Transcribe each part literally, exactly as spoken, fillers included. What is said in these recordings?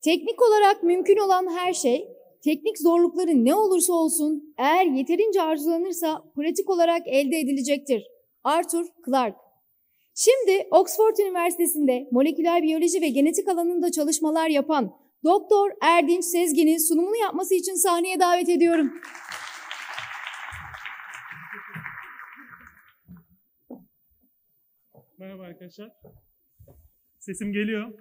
Teknik olarak mümkün olan her şey, teknik zorlukları ne olursa olsun eğer yeterince arzulanırsa pratik olarak elde edilecektir. Arthur Clarke. Şimdi Oxford Üniversitesi'nde moleküler biyoloji ve genetik alanında çalışmalar yapan Doktor Erdinç Sezgin'i sunumunu yapması için sahneye davet ediyorum. Merhaba arkadaşlar. Sesim geliyor.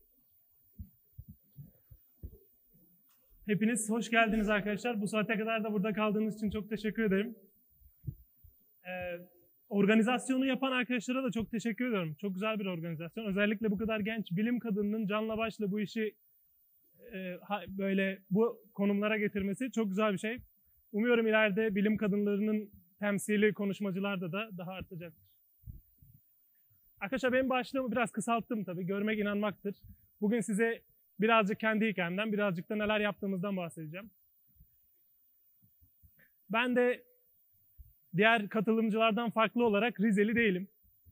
Hepiniz hoş geldiniz arkadaşlar. Bu saate kadar da burada kaldığınız için çok teşekkür ederim. Ee, organizasyonu yapan arkadaşlara da çok teşekkür ediyorum. Çok güzel bir organizasyon. Özellikle bu kadar genç bilim kadınının canla başla bu işi e, böyle bu konumlara getirmesi çok güzel bir şey. Umuyorum ileride bilim kadınlarının temsili konuşmacılarda da daha artacaktır. Arkadaşlar benim başlığımı biraz kısalttım tabii. Görmek inanmaktır. Bugün size birazcık kendi hikayemden, birazcık da neler yaptığımızdan bahsedeceğim. Ben de diğer katılımcılardan farklı olarak Rizeli değilim.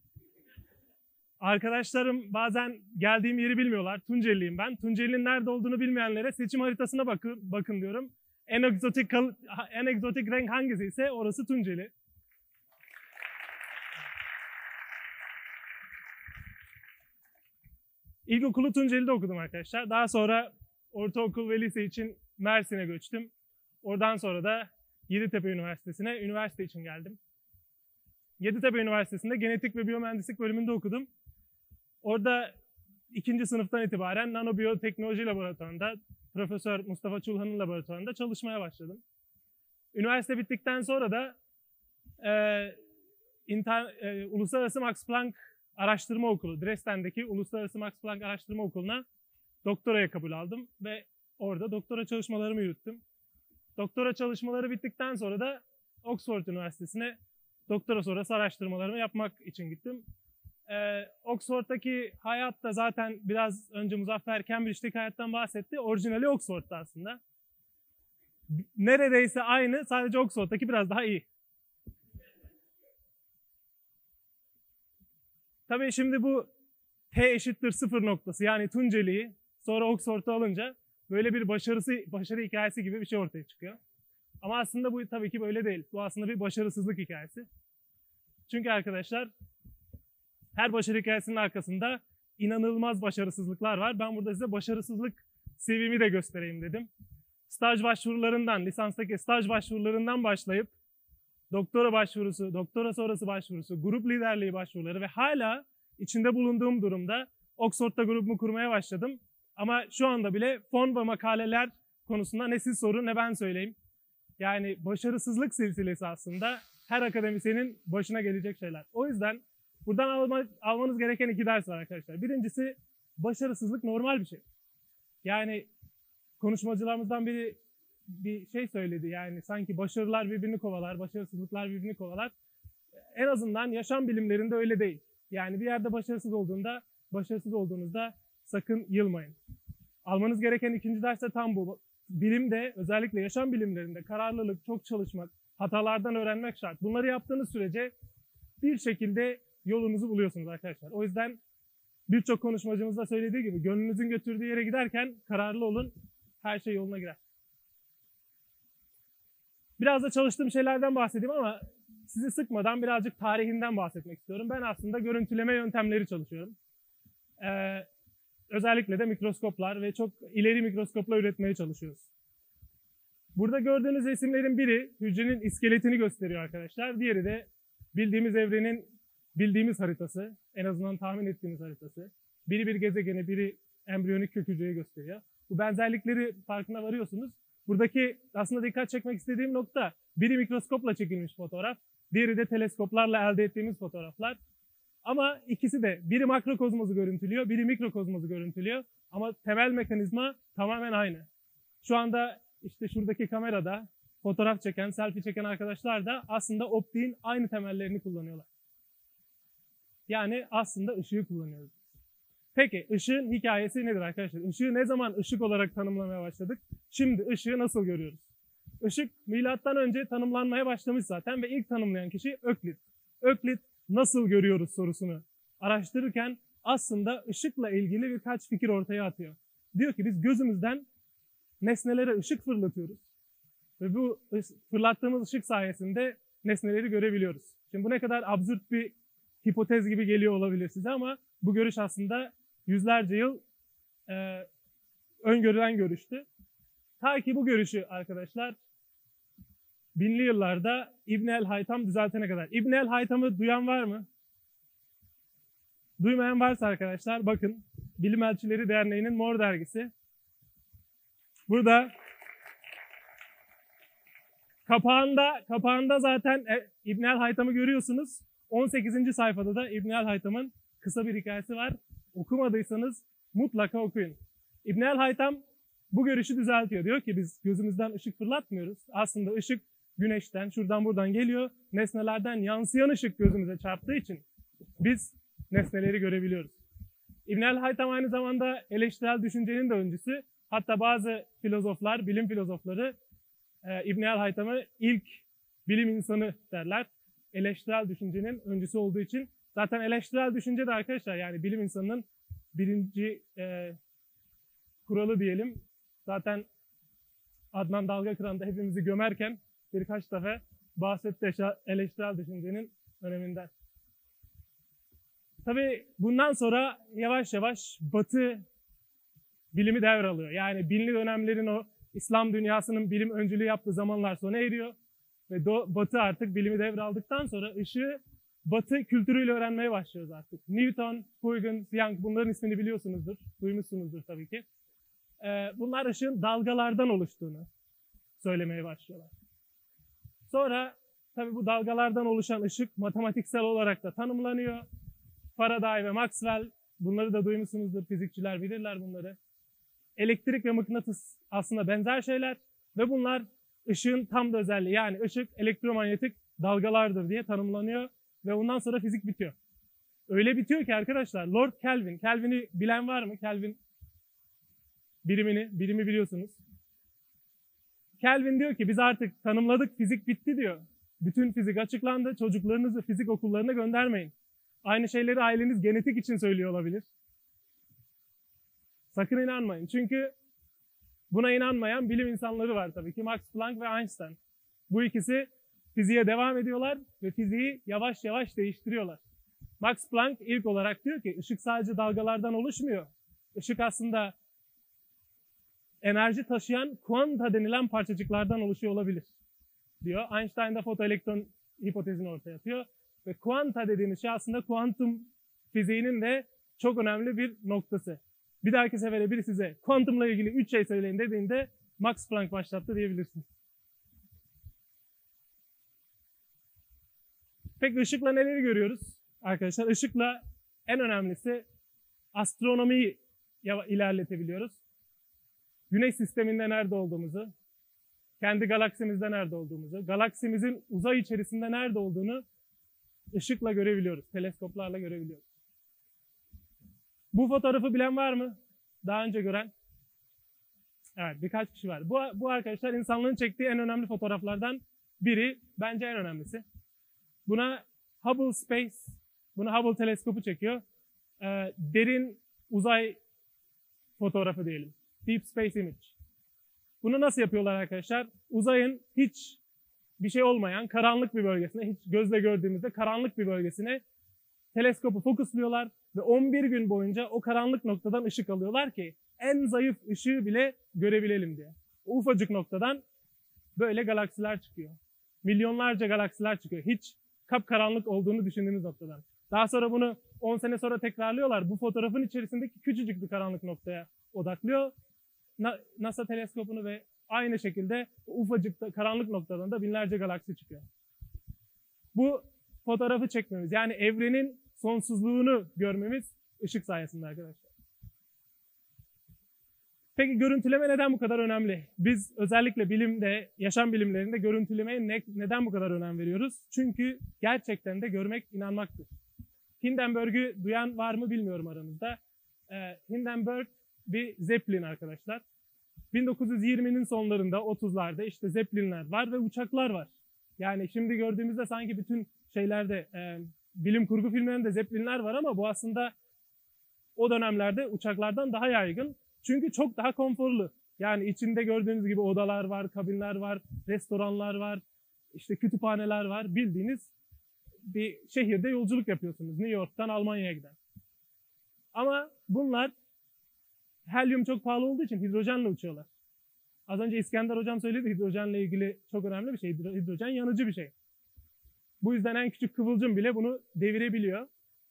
Arkadaşlarım bazen geldiğim yeri bilmiyorlar. Tunceliyim ben. Tunceli'nin nerede olduğunu bilmeyenlere seçim haritasına bakın, bakın diyorum. En egzotik, en egzotik renk hangisi ise orası Tunceli. İlkokulu Tunceli'de okudum arkadaşlar. Daha sonra ortaokul ve lise için Mersin'e göçtüm. Oradan sonra da Yeditepe Üniversitesi'ne üniversite için geldim. Yeditepe Üniversitesi'nde genetik ve biyomühendislik bölümünde okudum. Orada ikinci sınıftan itibaren nanobiyoteknoloji laboratuvarında, Profesör Mustafa Çulhan'ın laboratuvarında çalışmaya başladım. Üniversite bittikten sonra da e, inter, e, Uluslararası Max Planck Araştırma Okulu, Dresden'deki Uluslararası Max Planck Araştırma Okulu'na doktoraya kabul aldım ve orada doktora çalışmalarımı yürüttüm. Doktora çalışmaları bittikten sonra da Oxford Üniversitesi'ne doktora sonrası araştırmalarımı yapmak için gittim. Ee, Oxford'daki hayat da zaten biraz önce Muzaffer Cambridge'deki hayattan bahsetti. Orijinali Oxford'da aslında. Neredeyse aynı, sadece Oxford'daki biraz daha iyi. Tabii şimdi bu T eşittir sıfır noktası yani Tunceli'yi sonra Oxford'u alınca böyle bir başarısı, başarı hikayesi gibi bir şey ortaya çıkıyor. Ama aslında bu tabii ki böyle değil. Bu aslında bir başarısızlık hikayesi. Çünkü arkadaşlar her başarı hikayesinin arkasında inanılmaz başarısızlıklar var. Ben burada size başarısızlık seviyemi de göstereyim dedim. Staj başvurularından, lisanstaki staj başvurularından başlayıp doktora başvurusu, doktora sonrası başvurusu, grup liderliği başvuruları ve hala içinde bulunduğum durumda Oxford'da grubumu kurmaya başladım. Ama şu anda bile fon ve makaleler konusunda ne siz sorun ne ben söyleyeyim. Yani başarısızlık silsilesi aslında her akademisyenin başına gelecek şeyler. O yüzden buradan alma, almanız gereken iki ders var arkadaşlar. Birincisi başarısızlık normal bir şey. Yani konuşmacılarımızdan biri bir şey söyledi yani sanki başarılar birbirini kovalar, başarısızlıklar birbirini kovalar. En azından yaşam bilimlerinde öyle değil. Yani bir yerde başarısız olduğunda, başarısız olduğunuzda sakın yılmayın. Almanız gereken ikinci ders de tam bu. Bilimde, özellikle yaşam bilimlerinde kararlılık, çok çalışmak, hatalardan öğrenmek şart. Bunları yaptığınız sürece bir şekilde yolunuzu buluyorsunuz arkadaşlar. O yüzden birçok konuşmacımız da söylediği gibi gönlünüzün götürdüğü yere giderken kararlı olun, her şey yoluna girer. Biraz da çalıştığım şeylerden bahsedeyim ama sizi sıkmadan birazcık tarihinden bahsetmek istiyorum. Ben aslında görüntüleme yöntemleri çalışıyorum. Ee, özellikle de mikroskoplar ve çok ileri mikroskopla üretmeye çalışıyoruz. Burada gördüğünüz resimlerin biri hücrenin iskeletini gösteriyor arkadaşlar. Diğeri de bildiğimiz evrenin bildiğimiz haritası. En azından tahmin ettiğimiz haritası. Biri bir gezegeni, biri embriyonik kök hücreyi gösteriyor. Bu benzerlikleri farkına varıyorsunuz. Buradaki aslında dikkat çekmek istediğim nokta biri mikroskopla çekilmiş fotoğraf, diğeri de teleskoplarla elde ettiğimiz fotoğraflar. Ama ikisi de biri makrokozmosu görüntülüyor, biri mikrokozmosu görüntülüyor. Ama temel mekanizma tamamen aynı. Şu anda işte şuradaki kamerada fotoğraf çeken, selfie çeken arkadaşlar da aslında optiğin aynı temellerini kullanıyorlar. Yani aslında ışığı kullanıyoruz. Peki ışığın hikayesi nedir arkadaşlar? Işığı ne zaman ışık olarak tanımlamaya başladık? Şimdi ışığı nasıl görüyoruz? Işık milattan önce tanımlanmaya başlamış zaten ve ilk tanımlayan kişi Öklit. Öklit nasıl görüyoruz sorusunu araştırırken aslında ışıkla ilgili birkaç fikir ortaya atıyor. Diyor ki biz gözümüzden nesnelere ışık fırlatıyoruz. Ve bu fırlattığımız ışık sayesinde nesneleri görebiliyoruz. Şimdi bu ne kadar absürt bir hipotez gibi geliyor olabilir size ama bu görüş aslında yüzlerce yıl e, öngörülen görüştü. Ta ki bu görüşü arkadaşlar binli yıllarda İbn el-Haytam düzeltene kadar. İbn el-Haytam'ı duyan var mı? Duymayan varsa arkadaşlar bakın Bilim Elçileri Derneği'nin Mor dergisi. Burada kapağında kapağında zaten İbn el-Haytam'ı görüyorsunuz. on sekizinci sayfada da İbn el-Haytam'ın kısa bir hikayesi var. Okumadıysanız mutlaka okuyun. İbn el-Haytam bu görüşü düzeltiyor. Diyor ki biz gözümüzden ışık fırlatmıyoruz. Aslında ışık güneşten, şuradan buradan geliyor. Nesnelerden yansıyan ışık gözümüze çarptığı için biz nesneleri görebiliyoruz. İbn el-Haytam aynı zamanda eleştirel düşüncenin de öncüsü. Hatta bazı filozoflar, bilim filozofları e, İbn el-Haytam'ı ilk bilim insanı derler. Eleştirel düşüncenin öncüsü olduğu için. Zaten eleştirel düşünce de arkadaşlar yani bilim insanının birinci e, kuralı diyelim. Zaten Adnan Dalgakıran da hepimizi gömerken birkaç defa bahsetti eleştirel düşüncenin öneminden. Tabii bundan sonra yavaş yavaş Batı bilimi devralıyor. Yani binli dönemlerin o İslam dünyasının bilim öncülüğü yaptığı zamanlar sona eriyor. Ve Batı artık bilimi devraldıktan sonra ışığı Batı kültürüyle öğrenmeye başlıyoruz artık. Newton, Huygens, Young bunların ismini biliyorsunuzdur, duymuşsunuzdur tabii ki. Bunlar ışığın dalgalardan oluştuğunu söylemeye başlıyorlar. Sonra tabii bu dalgalardan oluşan ışık matematiksel olarak da tanımlanıyor. Faraday ve Maxwell, bunları da duymuşsunuzdur, fizikçiler bilirler bunları. Elektrik ve mıknatıs aslında benzer şeyler ve bunlar ışığın tam da özelliği. Yani ışık elektromanyetik dalgalardır diye tanımlanıyor ve ondan sonra fizik bitiyor. Öyle bitiyor ki arkadaşlar Lord Kelvin, Kelvin'i bilen var mı? Kelvin birimini, birimi biliyorsunuz. Kelvin diyor ki biz artık tanımladık, fizik bitti diyor. Bütün fizik açıklandı, çocuklarınızı fizik okullarına göndermeyin. Aynı şeyleri aileniz genetik için söylüyor olabilir. Sakın inanmayın. Çünkü buna inanmayan bilim insanları var tabii ki. Max Planck ve Einstein. Bu ikisi fiziğe devam ediyorlar ve fiziği yavaş yavaş değiştiriyorlar. Max Planck ilk olarak diyor ki ışık sadece dalgalardan oluşmuyor. Işık aslında enerji taşıyan kuanta denilen parçacıklardan oluşuyor olabilir diyor. Einstein de fotoelektron hipotezini ortaya atıyor. Ve kuanta dediğimiz şey aslında kuantum fiziğinin de çok önemli bir noktası. Bir dahaki sefere biri size kuantumla ilgili üç şey söyleyin dediğinde Max Planck başlattı diyebilirsiniz. Peki ışıkla neleri görüyoruz? Arkadaşlar ışıkla en önemlisi astronomiyi ilerletebiliyoruz. Güneş sisteminde nerede olduğumuzu, kendi galaksimizde nerede olduğumuzu, galaksimizin uzay içerisinde nerede olduğunu ışıkla görebiliyoruz, teleskoplarla görebiliyoruz. Bu fotoğrafı bilen var mı? Daha önce gören? Evet, birkaç kişi var. Bu, bu arkadaşlar insanlığın çektiği en önemli fotoğraflardan biri, bence en önemlisi. Buna Hubble Space, bunu Hubble teleskopu çekiyor. Ee, derin uzay fotoğrafı diyelim. Deep Space Image. Bunu nasıl yapıyorlar arkadaşlar? Uzayın hiç bir şey olmayan karanlık bir bölgesine, hiç gözle gördüğümüzde karanlık bir bölgesine teleskopu fokusluyorlar ve on bir gün boyunca o karanlık noktadan ışık alıyorlar ki en zayıf ışığı bile görebilelim diye. O ufacık noktadan böyle galaksiler çıkıyor. Milyonlarca galaksiler çıkıyor. Hiç kapkaranlık olduğunu düşündüğümüz noktadan. Daha sonra bunu on sene sonra tekrarlıyorlar. Bu fotoğrafın içerisindeki küçücük bir karanlık noktaya odaklıyor. NASA teleskopunu ve aynı şekilde ufacık karanlık noktadan da binlerce galaksi çıkıyor. Bu fotoğrafı çekmemiz, yani evrenin sonsuzluğunu görmemiz ışık sayesinde arkadaşlar. Peki görüntüleme neden bu kadar önemli? Biz özellikle bilimde, yaşam bilimlerinde görüntülemeye ne, neden bu kadar önem veriyoruz? Çünkü gerçekten de görmek inanmaktır. Hindenburg'u duyan var mı bilmiyorum aranızda. Ee, Hindenburg bir Zeppelin arkadaşlar. bin dokuz yüz yirminin sonlarında, otuzlarda işte Zeppelinler var ve uçaklar var. Yani şimdi gördüğümüzde sanki bütün şeylerde, e, bilim kurgu filmlerinde Zeppelinler var ama bu aslında o dönemlerde uçaklardan daha yaygın. Çünkü çok daha konforlu. Yani içinde gördüğünüz gibi odalar var, kabinler var, restoranlar var, işte kütüphaneler var. Bildiğiniz bir şehirde yolculuk yapıyorsunuz. New York'tan Almanya'ya giden. Ama bunlar helyum çok pahalı olduğu için hidrojenle uçuyorlar. Az önce İskender hocam söyledi, hidrojenle ilgili çok önemli bir şey. Hidrojen yanıcı bir şey. Bu yüzden en küçük kıvılcım bile bunu devirebiliyor.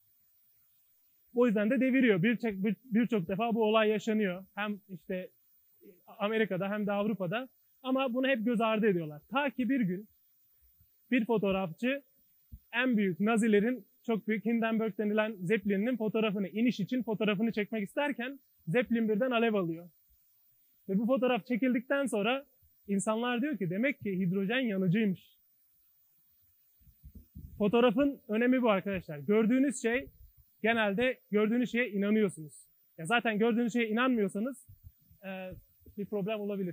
O yüzden de deviriyor. Birçok bir, birçok defa bu olay yaşanıyor. Hem işte Amerika'da hem de Avrupa'da. Ama bunu hep göz ardı ediyorlar. Ta ki bir gün bir fotoğrafçı en büyük Nazilerin çok büyük Hindenburg denilen Zeppelin'in fotoğrafını, iniş için fotoğrafını çekmek isterken Zeppelin birden alev alıyor. Ve bu fotoğraf çekildikten sonra insanlar diyor ki demek ki hidrojen yanıcıymış. Fotoğrafın önemi bu arkadaşlar. Gördüğünüz şey, genelde gördüğünüz şeye inanıyorsunuz. Ya zaten gördüğünüz şeye inanmıyorsanız e, bir problem olabilir.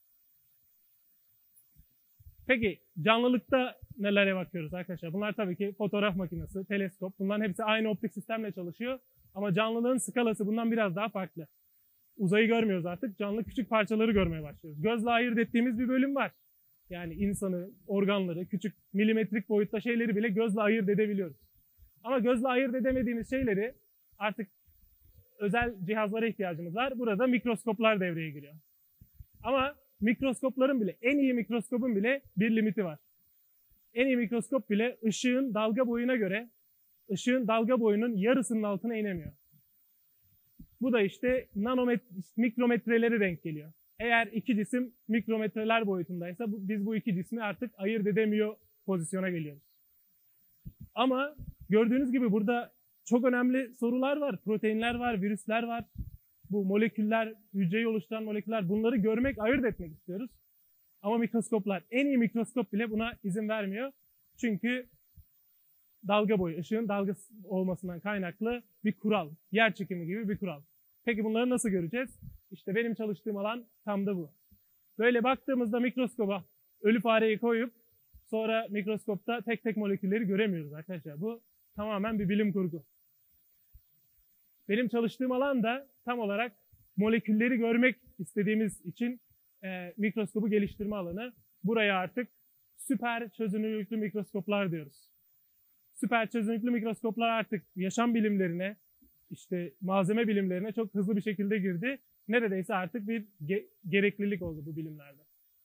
Peki canlılıkta nelere bakıyoruz arkadaşlar? Bunlar tabii ki fotoğraf makinesi, teleskop. Bunların hepsi aynı optik sistemle çalışıyor. Ama canlılığın skalası bundan biraz daha farklı. Uzayı görmüyoruz artık. Canlı küçük parçaları görmeye başlıyoruz. Gözle ayırt ettiğimiz bir bölüm var. Yani insanı, organları, küçük milimetrik boyutta şeyleri bile gözle ayırt edebiliyoruz. Ama gözle ayırt edemediğimiz şeyleri artık özel cihazlara ihtiyacımız var. Burada mikroskoplar devreye giriyor. Ama mikroskopların bile, en iyi mikroskopun bile bir limiti var. En iyi mikroskop bile ışığın dalga boyuna göre, ışığın dalga boyunun yarısının altına inemiyor. Bu da işte nanometre, mikrometreleri denk geliyor. Eğer iki cisim mikrometreler boyutundaysa bu, biz bu iki cismi artık ayırt edemiyor pozisyona geliyoruz. Ama gördüğünüz gibi burada çok önemli sorular var. Proteinler var, virüsler var. Bu moleküller, hücreyi oluşturan moleküller, bunları görmek, ayırt etmek istiyoruz. Ama mikroskoplar, en iyi mikroskop bile buna izin vermiyor. Çünkü dalga boyu, ışığın dalga olmasından kaynaklı bir kural. Yer çekimi gibi bir kural. Peki bunları nasıl göreceğiz? İşte benim çalıştığım alan tam da bu. Böyle baktığımızda mikroskoba ölü fareyi koyup sonra mikroskopta tek tek molekülleri göremiyoruz arkadaşlar. Bu tamamen bir bilim kurgu. Benim çalıştığım alan da tam olarak molekülleri görmek istediğimiz için e, mikroskobu geliştirme alanı. Buraya artık süper çözünürlüklü mikroskoplar diyoruz. Süper çözünürlüklü mikroskoplar artık yaşam bilimlerine, işte malzeme bilimlerine çok hızlı bir şekilde girdi. Neredeyse artık bir ge gereklilik oldu bu bilimlerde.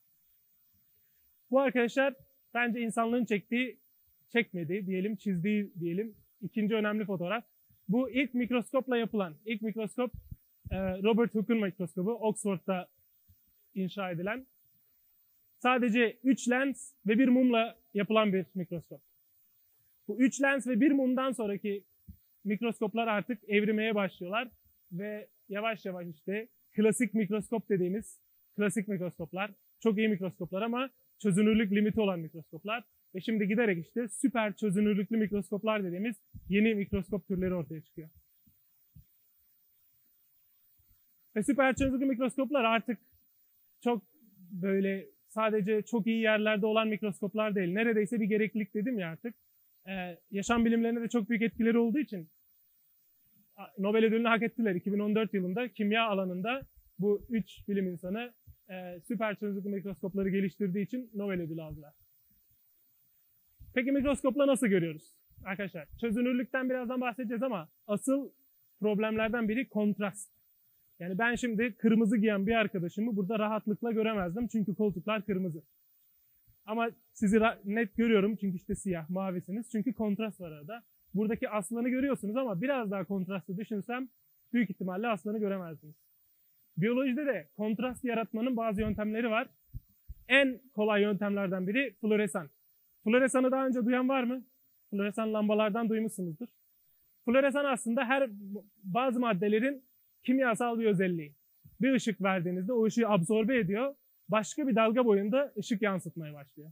Bu arkadaşlar bence insanlığın çektiği, çekmediği diyelim, çizdiği diyelim ikinci önemli fotoğraf. Bu ilk mikroskopla yapılan, ilk mikroskop Robert Hooke'un mikroskobu, Oxford'da inşa edilen. Sadece üç lens ve bir mumla yapılan bir mikroskop. Bu üç lens ve bir mumdan sonraki mikroskoplar artık evrimeye başlıyorlar ve yavaş yavaş işte klasik mikroskop dediğimiz klasik mikroskoplar, çok iyi mikroskoplar ama çözünürlük limiti olan mikroskoplar ve şimdi giderek işte süper çözünürlüklü mikroskoplar dediğimiz yeni mikroskop türleri ortaya çıkıyor. Ve süper çözünürlüklü mikroskoplar artık çok böyle sadece çok iyi yerlerde olan mikroskoplar değil. Neredeyse bir gereklilik dedim ya artık. Ee, yaşam bilimlerine de çok büyük etkileri olduğu için Nobel ödülünü hak ettiler. iki bin on dört yılında kimya alanında bu üç bilim insanı e, süper çözünürlüklü mikroskopları geliştirdiği için Nobel ödülü aldılar. Peki mikroskopla nasıl görüyoruz? Arkadaşlar çözünürlükten birazdan bahsedeceğiz ama asıl problemlerden biri kontrast. Yani ben şimdi kırmızı giyen bir arkadaşımı burada rahatlıkla göremezdim çünkü koltuklar kırmızı. Ama sizi net görüyorum çünkü işte siyah, mavisiniz. Çünkü kontrast var arada. Buradaki aslanı görüyorsunuz ama biraz daha kontrastı düşünsem büyük ihtimalle aslanı göremezdiniz. Biyolojide de kontrast yaratmanın bazı yöntemleri var. En kolay yöntemlerden biri floresan. Floresanı daha önce duyan var mı? Floresan lambalardan duymuşsunuzdur. Floresan aslında her bazı maddelerin kimyasal bir özelliği. Bir ışık verdiğinizde o ışığı absorbe ediyor. Başka bir dalga boyunda ışık yansıtmaya başlıyor.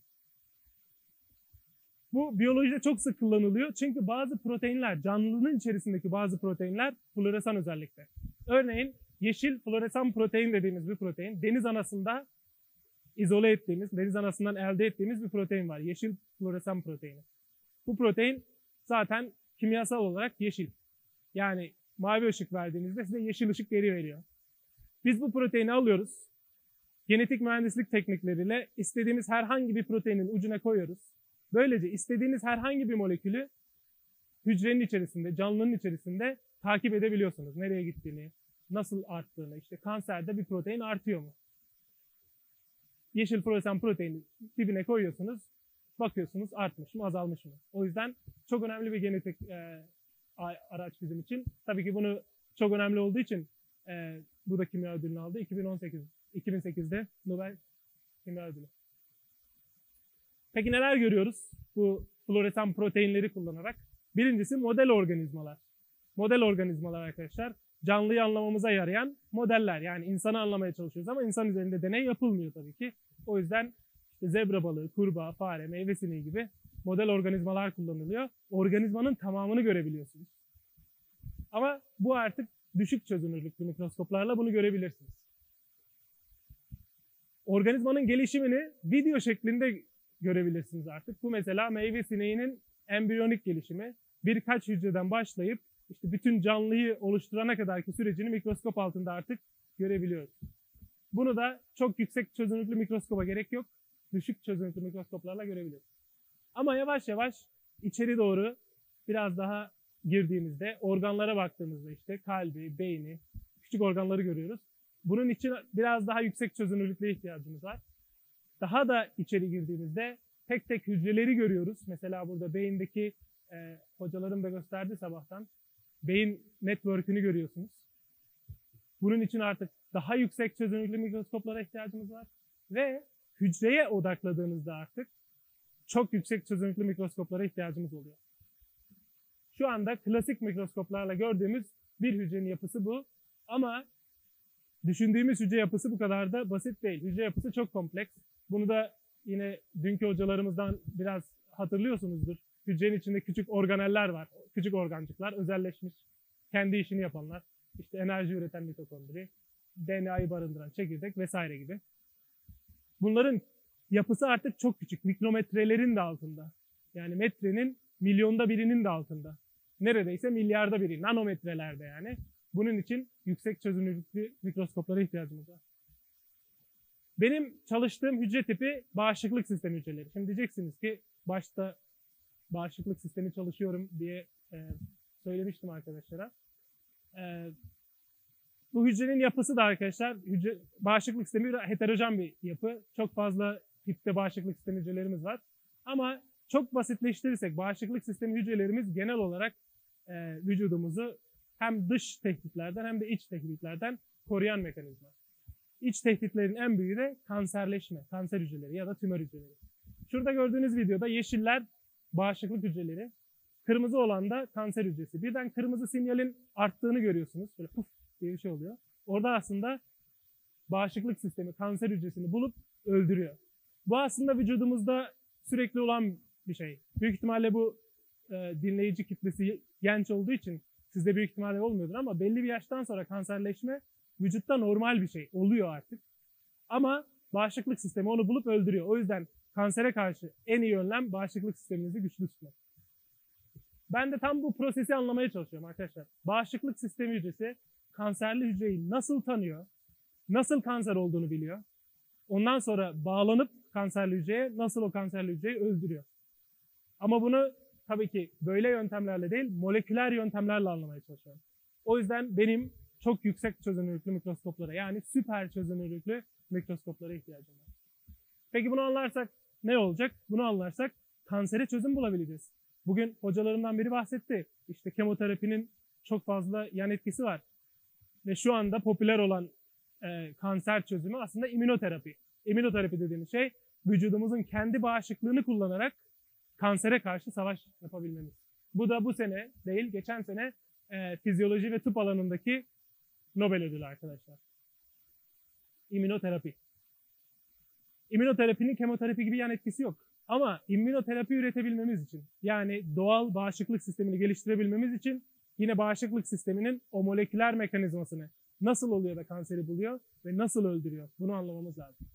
Bu biyolojide çok sık kullanılıyor. Çünkü bazı proteinler, canlının içerisindeki bazı proteinler floresan özellikle. Örneğin yeşil floresan protein dediğimiz bir protein, deniz anasında izole ettiğimiz, deniz anasından elde ettiğimiz bir protein var. Yeşil floresan proteini. Bu protein zaten kimyasal olarak yeşil. Yani mavi ışık verdiğinizde size yeşil ışık geri veriyor. Biz bu proteini alıyoruz. Genetik mühendislik teknikleriyle istediğimiz herhangi bir proteinin ucuna koyuyoruz. Böylece istediğiniz herhangi bir molekülü hücrenin içerisinde, canlının içerisinde takip edebiliyorsunuz. Nereye gittiğini, nasıl arttığını, işte kanserde bir protein artıyor mu? Yeşil floresan proteini dibine koyuyorsunuz, bakıyorsunuz artmış mı, azalmış mı? O yüzden çok önemli bir genetik e, araç bizim için. Tabii ki bunu çok önemli olduğu için e, bu da kimya ödülünü aldı. iki bin on sekiz, iki bin sekizde Nobel Kimya Ödülü. Peki neler görüyoruz bu floresan proteinleri kullanarak? Birincisi model organizmalar. Model organizmalar arkadaşlar, canlıyı anlamamıza yarayan modeller. Yani insanı anlamaya çalışıyoruz ama insan üzerinde deney yapılmıyor tabii ki. O yüzden işte zebra balığı, kurbağa, fare, meyve sineği gibi model organizmalar kullanılıyor. Organizmanın tamamını görebiliyorsunuz. Ama bu artık düşük çözünürlüklü mikroskoplarla bunu görebilirsiniz. Organizmanın gelişimini video şeklinde görebilirsiniz artık. Bu mesela meyve sineğinin embriyonik gelişimi. Birkaç hücreden başlayıp işte bütün canlıyı oluşturana kadarki sürecini mikroskop altında artık görebiliyoruz. Bunu da çok yüksek çözünürlüklü mikroskopa gerek yok. Düşük çözünürlüklü mikroskoplarla görebiliyoruz. Ama yavaş yavaş içeri doğru biraz daha girdiğimizde, organlara baktığımızda işte kalbi, beyni, küçük organları görüyoruz. Bunun için biraz daha yüksek çözünürlüklüğe ihtiyacımız var. Daha da içeri girdiğimizde tek tek hücreleri görüyoruz. Mesela burada beyindeki e, hocalarım da gösterdi sabahtan. Beyin network'ünü görüyorsunuz. Bunun için artık daha yüksek çözünürlüklü mikroskoplara ihtiyacımız var. Ve hücreye odakladığınızda artık çok yüksek çözünürlüklü mikroskoplara ihtiyacımız oluyor. Şu anda klasik mikroskoplarla gördüğümüz bir hücrenin yapısı bu. Ama düşündüğümüz hücre yapısı bu kadar da basit değil. Hücre yapısı çok kompleks. Bunu da yine dünkü hocalarımızdan biraz hatırlıyorsunuzdur. Hücrenin içinde küçük organeller var. Küçük organcıklar, özelleşmiş, kendi işini yapanlar. İşte enerji üreten mitokondri, D N A'yı barındıran çekirdek vesaire gibi. Bunların yapısı artık çok küçük. Mikrometrelerin de altında. Yani metrenin milyonda birinin de altında. Neredeyse milyarda biri. Nanometrelerde yani. Bunun için yüksek çözünürlüklü mikroskoplara ihtiyacımız var. Benim çalıştığım hücre tipi bağışıklık sistemi hücreleri. Şimdi diyeceksiniz ki başta bağışıklık sistemi çalışıyorum diye e, söylemiştim arkadaşlara. E, bu hücrenin yapısı da arkadaşlar, hücre, bağışıklık sistemi heterojen bir yapı. Çok fazla tipte bağışıklık sistemi hücrelerimiz var. Ama çok basitleştirirsek bağışıklık sistemi hücrelerimiz genel olarak e, vücudumuzu hem dış tehditlerden hem de iç tehditlerden koruyan mekanizma. İç tehditlerin en büyüğü de kanserleşme, kanser hücreleri ya da tümör hücreleri. Şurada gördüğünüz videoda yeşiller bağışıklık hücreleri, kırmızı olan da kanser hücresi. Birden kırmızı sinyalin arttığını görüyorsunuz. Böyle puf diye bir şey oluyor. Orada aslında bağışıklık sistemi kanser hücresini bulup öldürüyor. Bu aslında vücudumuzda sürekli olan bir şey. Büyük ihtimalle bu e, dinleyici kitlesi genç olduğu için sizde büyük ihtimalle olmuyordur ama belli bir yaştan sonra kanserleşme vücutta normal bir şey. Oluyor artık. Ama bağışıklık sistemi onu bulup öldürüyor. O yüzden kansere karşı en iyi önlem bağışıklık sisteminizi güçlü tutmak. Ben de tam bu prosesi anlamaya çalışıyorum arkadaşlar. Bağışıklık sistemi hücresi kanserli hücreyi nasıl tanıyor, nasıl kanser olduğunu biliyor. Ondan sonra bağlanıp kanserli hücreye nasıl o kanserli hücreyi öldürüyor. Ama bunu tabii ki böyle yöntemlerle değil, moleküler yöntemlerle anlamaya çalışıyorum. O yüzden benim çok yüksek çözünürlüklü mikroskoplara, yani süper çözünürlüklü mikroskoplara ihtiyacım var. Peki bunu anlarsak ne olacak? Bunu anlarsak kansere çözüm bulabileceğiz. Bugün hocalarımdan biri bahsetti. İşte kemoterapinin çok fazla yan etkisi var. Ve şu anda popüler olan e, kanser çözümü aslında immünoterapi. İmmünoterapi dediğimiz şey vücudumuzun kendi bağışıklığını kullanarak kansere karşı savaş yapabilmemiz. Bu da bu sene değil, geçen sene e, fizyoloji ve tıp alanındaki Nobel ödülü arkadaşlar. İmmünoterapi. İmmünoterapinin kemoterapi gibi yan etkisi yok. Ama immünoterapi üretebilmemiz için, yani doğal bağışıklık sistemini geliştirebilmemiz için yine bağışıklık sisteminin o moleküler mekanizmasını nasıl oluyor da kanseri buluyor ve nasıl öldürüyor, bunu anlamamız lazım.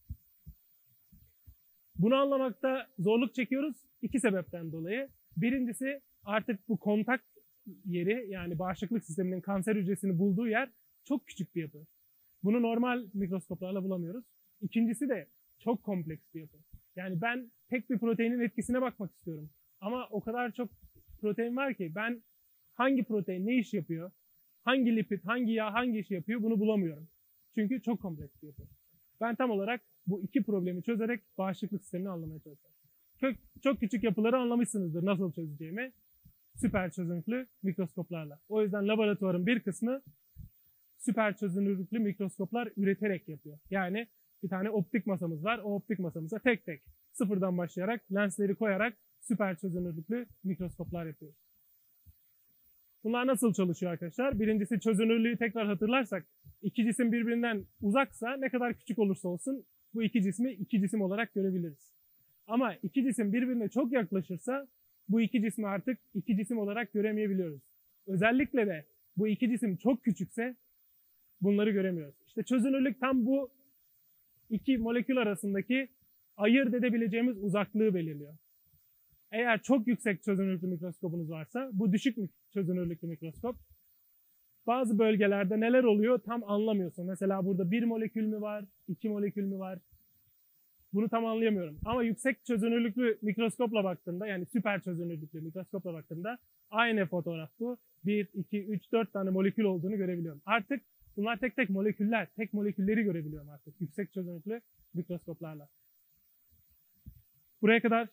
Bunu anlamakta zorluk çekiyoruz iki sebepten dolayı. Birincisi artık bu kontak yeri, yani bağışıklık sisteminin kanser hücresini bulduğu yer çok küçük bir yapı. Bunu normal mikroskoplarla bulamıyoruz. İkincisi de çok kompleks bir yapı. Yani ben tek bir proteinin etkisine bakmak istiyorum. Ama o kadar çok protein var ki ben hangi protein ne iş yapıyor, hangi lipid, hangi yağ hangi iş yapıyor bunu bulamıyorum. Çünkü çok kompleks bir yapı. Ben tam olarak bu iki problemi çözerek bağışıklık sistemini anlamaya çalışıyorum. Çok, çok küçük yapıları anlamışsınızdır nasıl çözeceğimi. Süper çözünürlüklü mikroskoplarla. O yüzden laboratuvarın bir kısmı süper çözünürlüklü mikroskoplar üreterek yapıyor. Yani bir tane optik masamız var. O optik masamıza tek tek sıfırdan başlayarak lensleri koyarak süper çözünürlüklü mikroskoplar yapıyoruz. Bunlar nasıl çalışıyor arkadaşlar? Birincisi çözünürlüğü tekrar hatırlarsak iki cisim birbirinden uzaksa ne kadar küçük olursa olsun bu iki cismi iki cisim olarak görebiliriz. Ama iki cisim birbirine çok yaklaşırsa bu iki cismi artık iki cisim olarak göremeyebiliyoruz. Özellikle de bu iki cisim çok küçükse bunları göremiyoruz. İşte çözünürlük tam bu iki molekül arasındaki ayırt edebileceğimiz uzaklığı belirliyor. Eğer çok yüksek çözünürlüklü mikroskopunuz varsa, bu düşük çözünürlüklü mikroskop, bazı bölgelerde neler oluyor tam anlamıyorsun. Mesela burada bir molekül mü var, iki molekül mü var? Bunu tam anlayamıyorum. Ama yüksek çözünürlüklü mikroskopla baktığımda, yani süper çözünürlüklü mikroskopla baktığımda aynı fotoğraf bu. bir, iki, üç, dört tane molekül olduğunu görebiliyorum. Artık bunlar tek tek moleküller, tek molekülleri görebiliyorum artık yüksek çözünürlüklü mikroskoplarla. Buraya kadar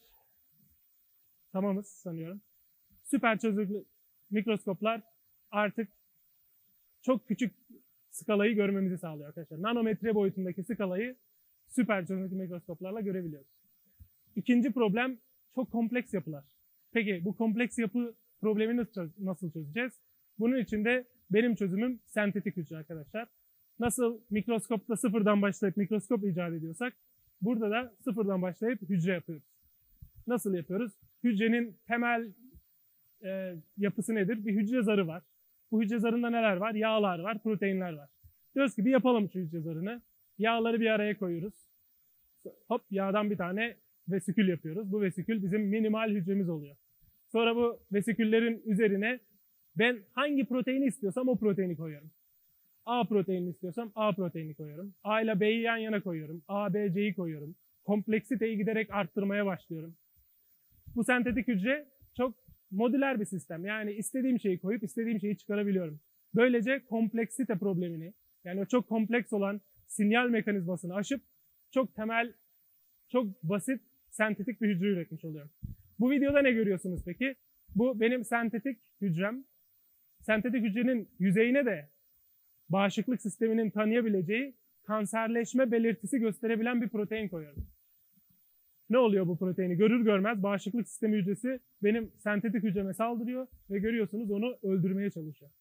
tamamız sanıyorum. Süper çözünürlüklü mikroskoplar artık çok küçük skalayı görmemizi sağlıyor arkadaşlar. Nanometre boyutundaki skalayı süper çözünürlüklü mikroskoplarla görebiliyoruz. İkinci problem çok kompleks yapılar. Peki bu kompleks yapı problemini nasıl çözeceğiz? Bunun için de benim çözümüm sentetik hücre arkadaşlar. Nasıl mikroskopta sıfırdan başlayıp mikroskop icat ediyorsak burada da sıfırdan başlayıp hücre yapıyoruz. Nasıl yapıyoruz? Hücrenin temel e, yapısı nedir? Bir hücre zarı var. Bu hücre zarında neler var? Yağlar var, proteinler var. Diyoruz ki bir yapalım şu hücre zarını. Yağları bir araya koyuyoruz. Hop yağdan bir tane vesikül yapıyoruz. Bu vesikül bizim minimal hücremiz oluyor. Sonra bu vesiküllerin üzerine ben hangi proteini istiyorsam o proteini koyuyorum. A proteinini istiyorsam A proteini koyuyorum. A ile B'yi yan yana koyuyorum. A, B, C'yi koyuyorum. Kompleksiteyi giderek arttırmaya başlıyorum. Bu sentetik hücre çok modüler bir sistem. Yani istediğim şeyi koyup istediğim şeyi çıkarabiliyorum. Böylece kompleksite problemini, yani o çok kompleks olan sinyal mekanizmasını aşıp çok temel, çok basit sentetik bir hücre üretmiş oluyorum. Bu videoda ne görüyorsunuz peki? Bu benim sentetik hücrem. Sentetik hücrenin yüzeyine de bağışıklık sisteminin tanıyabileceği kanserleşme belirtisi gösterebilen bir protein koyuyorum. Ne oluyor bu proteini? Görür görmez bağışıklık sistemi hücresi benim sentetik hücreme saldırıyor ve görüyorsunuz onu öldürmeye çalışıyor.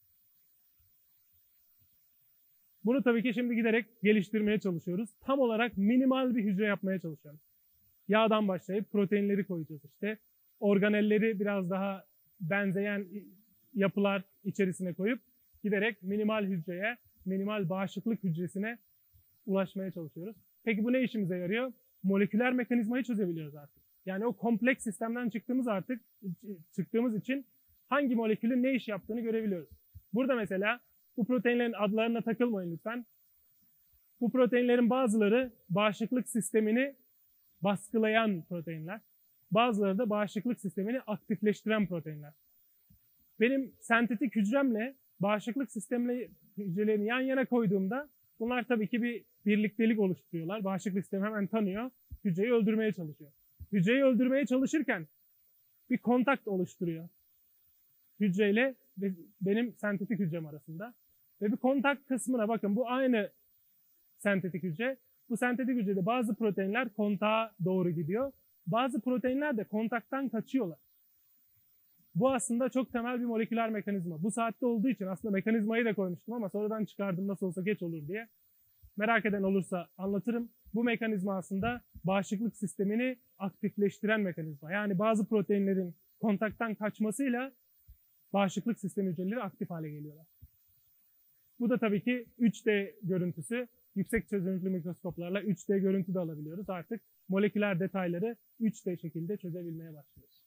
Bunu tabii ki şimdi giderek geliştirmeye çalışıyoruz. Tam olarak minimal bir hücre yapmaya çalışıyoruz. Yağdan başlayıp proteinleri koyacağız işte. Organelleri biraz daha benzeyen yapılar içerisine koyup giderek minimal hücreye, minimal bağışıklık hücresine ulaşmaya çalışıyoruz. Peki bu ne işimize yarıyor? Moleküler mekanizmayı çözebiliyoruz artık. Yani o kompleks sistemden çıktığımız artık çıktığımız için hangi molekülün ne iş yaptığını görebiliyoruz. Burada mesela bu proteinlerin adlarına takılmayın lütfen. Bu proteinlerin bazıları bağışıklık sistemini baskılayan proteinler. Bazıları da bağışıklık sistemini aktifleştiren proteinler. Benim sentetik hücremle bağışıklık sistemi hücrelerini yan yana koyduğumda bunlar tabii ki bir birliktelik oluşturuyorlar. Bağışıklık sistemi hemen tanıyor, hücreyi öldürmeye çalışıyor. Hücreyi öldürmeye çalışırken bir kontakt oluşturuyor hücreyle ve benim sentetik hücrem arasında. Ve bir kontak kısmına bakın, bu aynı sentetik hücre. Bu sentetik hücrede bazı proteinler kontağa doğru gidiyor. Bazı proteinler de kontaktan kaçıyorlar. Bu aslında çok temel bir moleküler mekanizma. Bu saatte olduğu için aslında mekanizmayı da koymuştum ama sonradan çıkardım nasıl olsa geç olur diye. Merak eden olursa anlatırım. Bu mekanizma aslında bağışıklık sistemini aktifleştiren mekanizma. Yani bazı proteinlerin kontaktan kaçmasıyla bağışıklık sistemi hücreleri aktif hale geliyorlar. Bu da tabii ki üç D görüntüsü. Yüksek çözünürlüklü mikroskoplarla üç D görüntü de alabiliyoruz. Artık moleküler detayları üç D şekilde çözebilmeye başlıyoruz.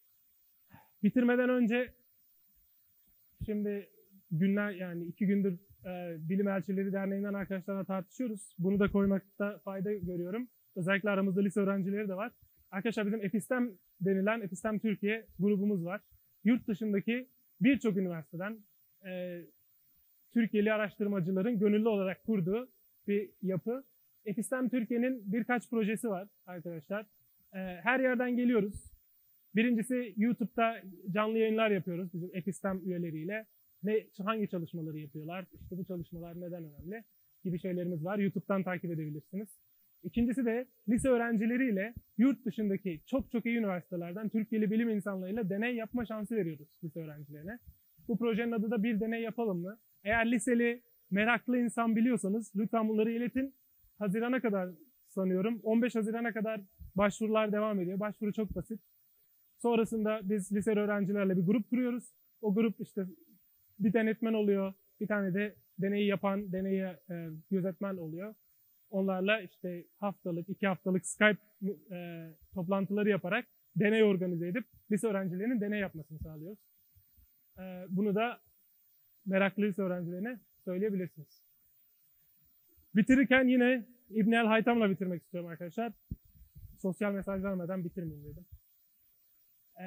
Bitirmeden önce şimdi günler, yani iki gündür e, Bilim Elçileri Derneği'nden arkadaşlarla tartışıyoruz. Bunu da koymakta fayda görüyorum. Özellikle aramızda lise öğrencileri de var. Arkadaşlar bizim Epistem denilen Epistem Türkiye grubumuz var. Yurt dışındaki birçok üniversiteden e, Türkiye'li araştırmacıların gönüllü olarak kurduğu bir yapı. Epistem Türkiye'nin birkaç projesi var arkadaşlar. E, her yerden geliyoruz. Birincisi YouTube'da canlı yayınlar yapıyoruz bizim Epistem üyeleriyle. Ne, hangi çalışmaları yapıyorlar, işte bu çalışmalar neden önemli gibi şeylerimiz var. YouTube'dan takip edebilirsiniz. İkincisi de lise öğrencileriyle yurt dışındaki çok çok iyi üniversitelerden Türkiye'li bilim insanlarıyla deney yapma şansı veriyoruz lise öğrencilerine. Bu projenin adı da Bir Deney Yapalım mı? Eğer liseli meraklı insan biliyorsanız lütfen bunları iletin. Hazirana kadar sanıyorum, on beş Haziran'a kadar başvurular devam ediyor. Başvuru çok basit. Sonrasında biz liseli öğrencilerle bir grup kuruyoruz. O grup işte bir denetmen oluyor, bir tane de deneyi yapan, deneyi e, gözetmen oluyor. Onlarla işte haftalık, iki haftalık Skype e, toplantıları yaparak deney organize edip lise öğrencilerinin deney yapmasını sağlıyoruz. E, bunu da meraklı lise öğrencilerine söyleyebilirsiniz. Bitirirken yine İbn el-Haytam'la bitirmek istiyorum arkadaşlar. Sosyal mesaj vermeden bitirmeyeyim dedim. E,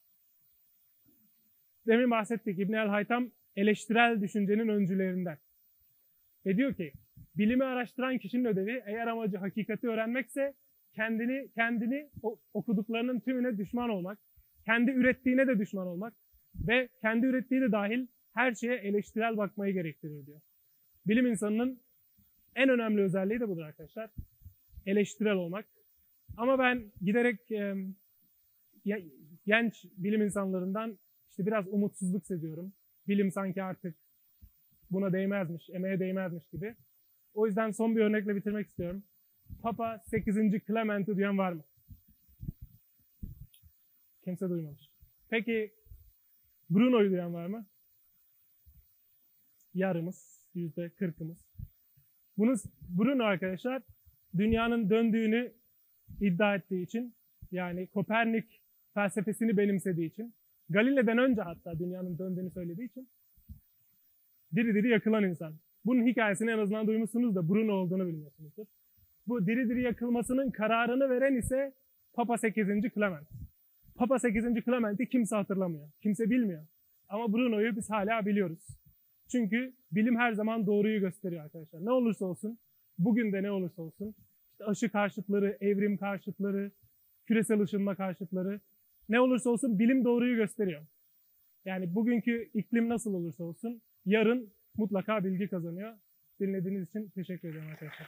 demin bahsettik, İbn el-Haytam eleştirel düşüncenin öncülerinden. Ve diyor ki, bilimi araştıran kişinin ödevi eğer amacı hakikati öğrenmekse kendini kendini okuduklarının tümüne düşman olmak, kendi ürettiğine de düşman olmak ve kendi ürettiği de dahil her şeye eleştirel bakmayı gerektirir diyor. Bilim insanının en önemli özelliği de budur arkadaşlar. Eleştirel olmak. Ama ben giderek e, genç bilim insanlarından işte biraz umutsuzluk seziyorum. Bilim sanki artık buna değmezmiş, emeğe değmezmiş gibi. O yüzden son bir örnekle bitirmek istiyorum. Papa sekizinci Clement'i duyan var mı? Kimse duymamış. Peki Bruno'yu duyan var mı? Yarımız, yüzde kırkımız. Bunu, Bruno arkadaşlar dünyanın döndüğünü iddia ettiği için, yani Kopernik felsefesini benimsediği için, Galile'den önce hatta dünyanın döndüğünü söylediği için diri diri yakılan insan. Bunun hikayesini en azından duymuşsunuz da Bruno olduğunu bilmiyorsunuzdur. Bu diri diri yakılmasının kararını veren ise Papa sekizinci Clement. Papa sekizinci Clement'i kimse hatırlamıyor, kimse bilmiyor. Ama Bruno'yu biz hala biliyoruz. Çünkü bilim her zaman doğruyu gösteriyor arkadaşlar. Ne olursa olsun, bugün de ne olursa olsun, işte aşı karşıtları, evrim karşıtları, küresel ışınma karşıtları, ne olursa olsun bilim doğruyu gösteriyor. Yani bugünkü iklim nasıl olursa olsun, yarın mutlaka bilgi kazanıyor. Dinlediğiniz için teşekkür ederim arkadaşlar.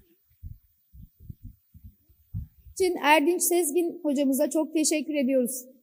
için Erdinç Sezgin hocamıza çok teşekkür ediyoruz.